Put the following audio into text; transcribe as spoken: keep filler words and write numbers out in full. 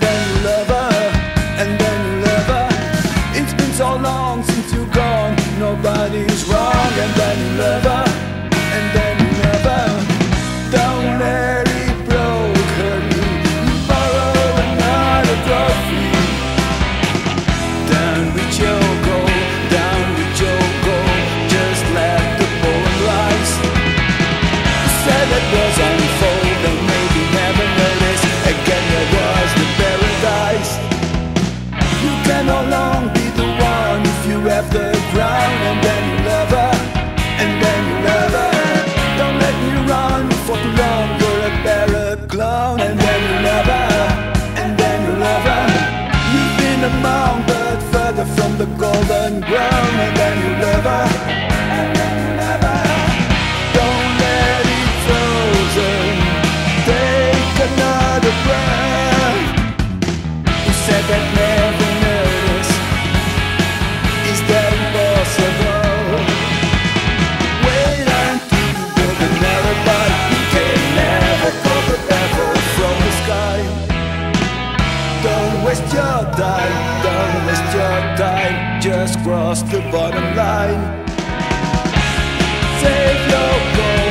then you love her, and then you love her. It's been so long since you're gone, nobody's wrong. And then you love her, and then you love her. Don't let it broke her knee. You borrow another trophy. Down with your goal, down with your goal. Just let the poem rise. You said it was unfold and maybe never notice. Again there was the paradise. You can no longer be the one if you have the crown. And then you love her, and then you love her. Don't let me run for too long, you're a better clown. And then you love her, and then you love her. You've been a monk but further from the golden ground. And then you love her, and then you love her. Don't let it frozen, take another breath. You said that never notice, is that impossible? Wait until you build another bite. You can never call the devil from the sky. Don't waste your time, don't waste your time. Just cross the bottom line. Save your goal.